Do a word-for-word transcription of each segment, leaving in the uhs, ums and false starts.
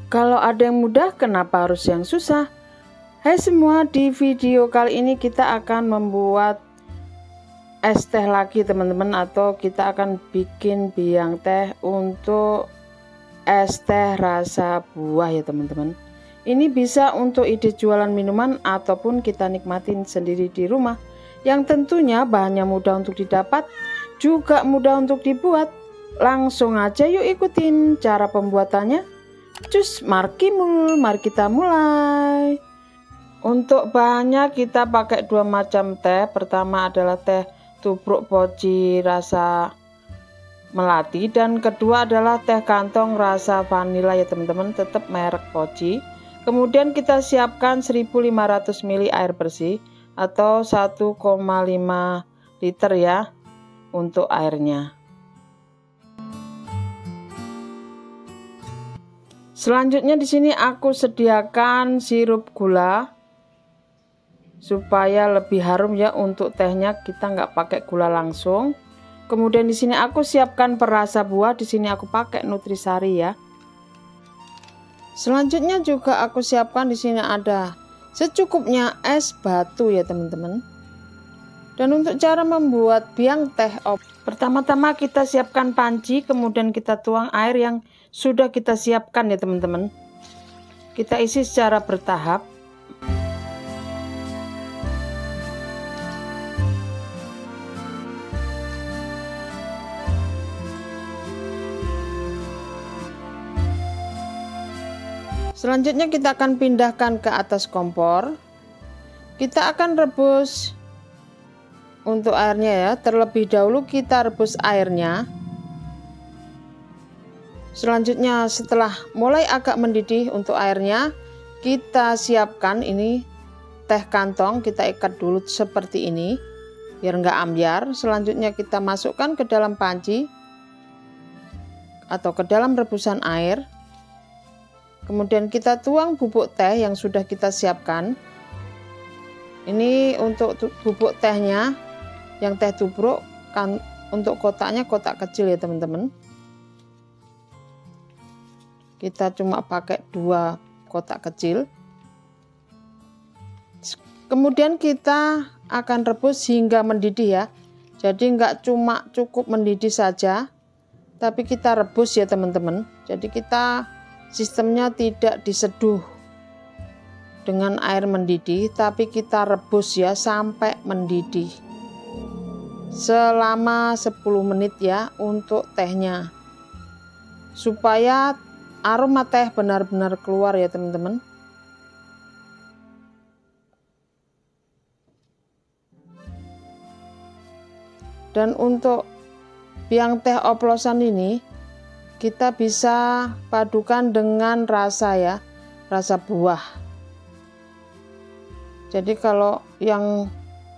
Kalau ada yang mudah, kenapa harus yang susah? Hai semua, di video kali ini kita akan membuat es teh lagi teman-teman, atau kita akan bikin biang teh untuk es teh rasa buah ya teman-teman. Ini bisa untuk ide jualan minuman ataupun kita nikmatin sendiri di rumah, yang tentunya bahannya mudah untuk didapat, juga mudah untuk dibuat. Langsung aja yuk ikutin cara pembuatannya. Cus, markimul, mari kita mulai. Untuk bahannya kita pakai dua macam teh. Pertama adalah teh tubruk poci rasa melati, dan kedua adalah teh kantong rasa vanila ya teman-teman, tetap merek poci. Kemudian kita siapkan seribu lima ratus mililiter air bersih atau satu koma lima liter ya untuk airnya. Selanjutnya di sini aku sediakan sirup gula supaya lebih harum ya untuk tehnya, kita nggak pakai gula langsung. Kemudian di sini aku siapkan perasa buah, di sini aku pakai Nutrisari ya. Selanjutnya juga aku siapkan di sini ada secukupnya es batu ya teman-teman. Dan untuk cara membuat biang teh op, pertama-tama kita siapkan panci, kemudian kita tuang air yang sudah kita siapkan ya teman-teman. Kita isi secara bertahap. Selanjutnya kita akan pindahkan ke atas kompor. Kita akan rebus untuk airnya ya. Terlebih dahulu kita rebus airnya. Selanjutnya setelah mulai agak mendidih untuk airnya, kita siapkan ini teh kantong, kita ikat dulu seperti ini biar nggak ambyar. Selanjutnya kita masukkan ke dalam panci atau ke dalam rebusan air. Kemudian kita tuang bubuk teh yang sudah kita siapkan. Ini untuk bubuk tehnya yang teh tubruk, kan untuk kotaknya kotak kecil ya teman-teman. Kita cuma pakai dua kotak kecil. Kemudian kita akan rebus hingga mendidih ya. Jadi nggak cuma cukup mendidih saja, tapi kita rebus ya teman-teman. Jadi kita sistemnya tidak diseduh dengan air mendidih, tapi kita rebus ya sampai mendidih selama sepuluh menit ya untuk tehnya, supaya aroma teh benar-benar keluar ya teman-teman. Dan untuk biang teh oplosan ini kita bisa padukan dengan rasa ya, rasa buah. Jadi kalau yang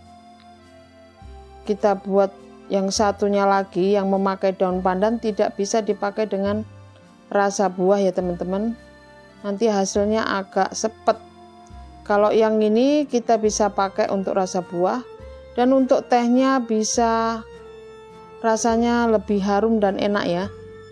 kita buat yang satunya lagi yang memakai daun pandan, tidak bisa dipakai dengan rasa buah ya teman-teman, nanti hasilnya agak sepet. Kalau yang ini kita bisa pakai untuk rasa buah, dan untuk tehnya bisa rasanya lebih harum dan enak ya.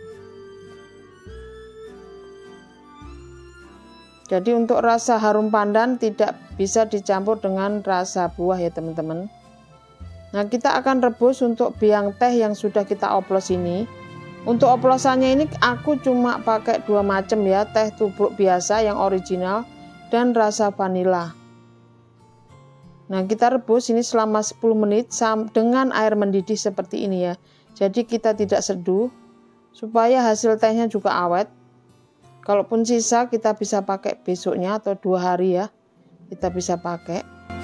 Jadi untuk rasa harum pandan tidak bisa dicampur dengan rasa buah ya teman-teman. Nah, kita akan rebus untuk biang teh yang sudah kita oplos ini. Untuk oplosannya ini aku cuma pakai dua macam ya, teh tubruk biasa yang original dan rasa vanila. Nah, kita rebus ini selama sepuluh menit dengan air mendidih seperti ini ya. Jadi kita tidak seduh supaya hasil tehnya juga awet. Kalaupun sisa kita bisa pakai besoknya atau dua hari ya, kita bisa pakai.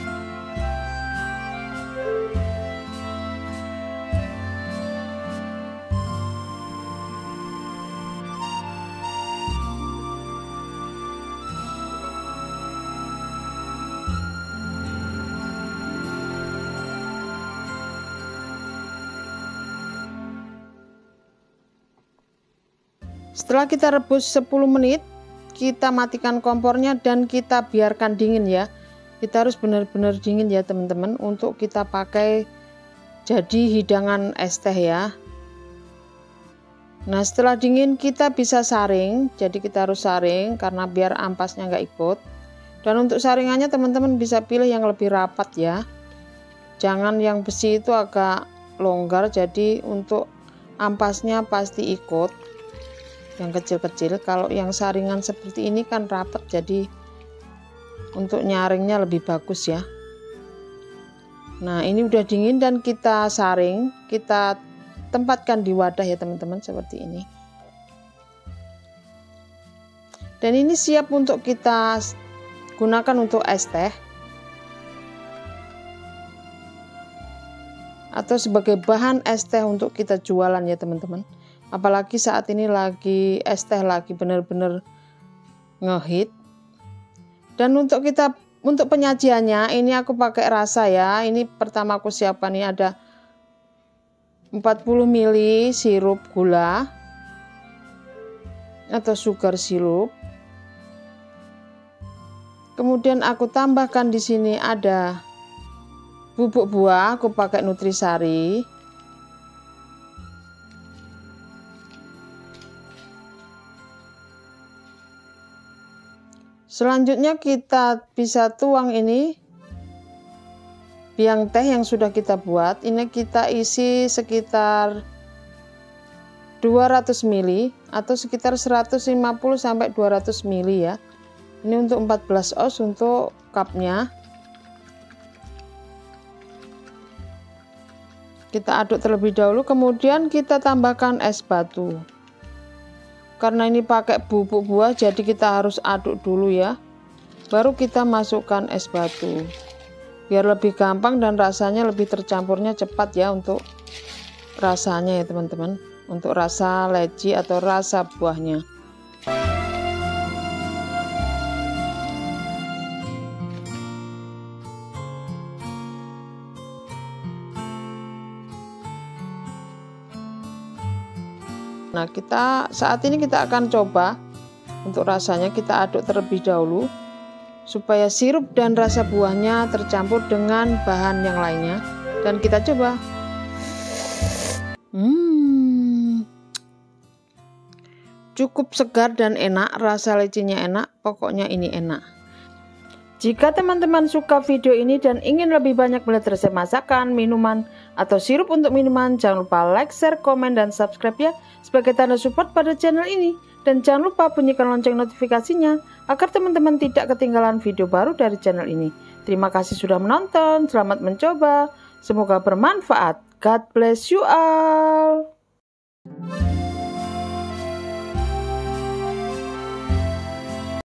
Setelah kita rebus sepuluh menit, kita matikan kompornya dan kita biarkan dingin ya. Kita harus benar-benar dingin ya teman-teman untuk kita pakai jadi hidangan es teh ya. Nah, setelah dingin kita bisa saring, jadi kita harus saring karena biar ampasnya nggak ikut. Dan untuk saringannya teman-teman bisa pilih yang lebih rapat ya, jangan yang besi itu agak longgar, jadi untuk ampasnya pasti ikut yang kecil-kecil. Kalau yang saringan seperti ini kan rapat, jadi untuk nyaringnya lebih bagus ya. Nah, ini udah dingin dan kita saring, kita tempatkan di wadah ya teman-teman, seperti ini. Dan ini siap untuk kita gunakan untuk es teh atau sebagai bahan es teh untuk kita jualan ya teman-teman. Apalagi saat ini lagi es teh lagi bener-bener ngehit. Dan untuk kita untuk penyajiannya ini aku pakai rasa ya. Ini pertama aku siapkan, ini ada empat puluh mililiter sirup gula atau sugar sirup. Kemudian aku tambahkan di sini ada bubuk buah, aku pakai Nutrisari. Selanjutnya kita bisa tuang ini biang teh yang sudah kita buat. Ini kita isi sekitar dua ratus mililiter atau sekitar seratus lima puluh sampai dua ratus mililiter ya. Ini untuk empat belas oz untuk cupnya. Kita aduk terlebih dahulu, kemudian kita tambahkan es batu. Karena ini pakai bubuk buah, jadi kita harus aduk dulu ya. Baru kita masukkan es batu. Biar lebih gampang dan rasanya lebih tercampurnya cepat ya untuk rasanya ya teman-teman, untuk rasa leci atau rasa buahnya. Nah, kita saat ini kita akan coba untuk rasanya, kita aduk terlebih dahulu supaya sirup dan rasa buahnya tercampur dengan bahan yang lainnya, dan kita coba. Hmm, cukup segar dan enak, rasa lecinya enak, pokoknya ini enak. Jika teman-teman suka video ini dan ingin lebih banyak belajar resep masakan, minuman, atau sirup untuk minuman, jangan lupa like, share, komen, dan subscribe ya, sebagai tanda support pada channel ini. Dan jangan lupa bunyikan lonceng notifikasinya agar teman-teman tidak ketinggalan video baru dari channel ini. Terima kasih sudah menonton, selamat mencoba, semoga bermanfaat. God bless you all.